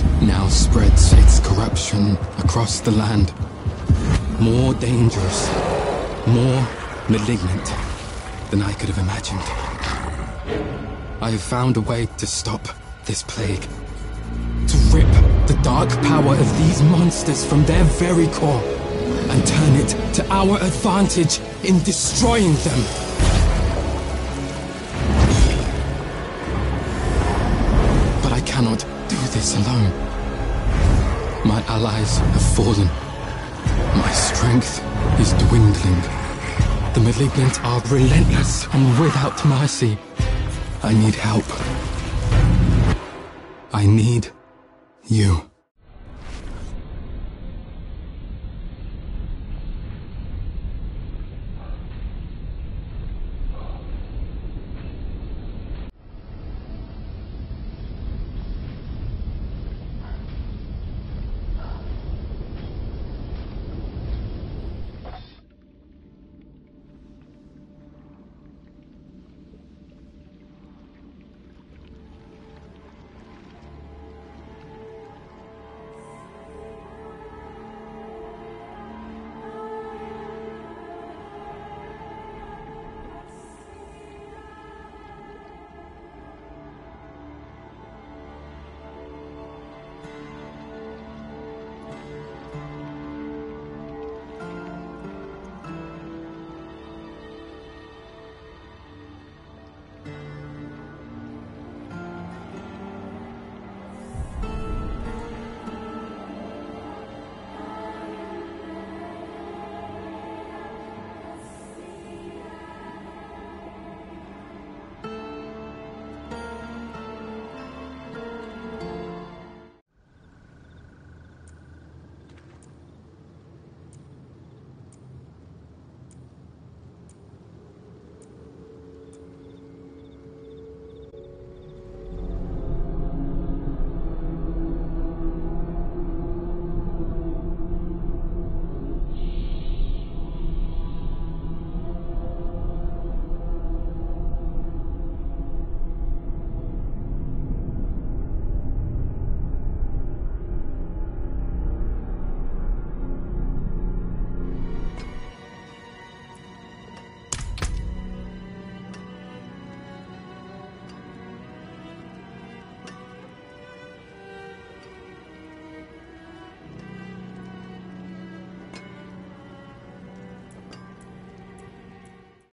now spreads its corruption across the land. More dangerous, more malignant than I could have imagined. I have found a way to stop this plague. To rip the dark power of these monsters from their very core and turn it to our advantage in destroying them. But I cannot do this alone. My allies have fallen. My strength is dwindling. The malignant are relentless and without mercy. I need help. I need you.